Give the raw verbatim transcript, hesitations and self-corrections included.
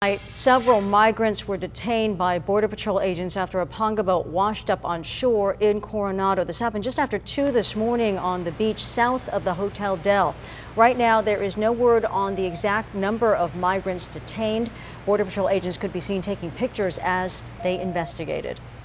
Several migrants were detained by Border Patrol agents after a Panga boat washed up on shore in Coronado. This happened just after two this morning on the beach south of the Hotel Del. Right now, there is no word on the exact number of migrants detained. Border Patrol agents could be seen taking pictures as they investigated.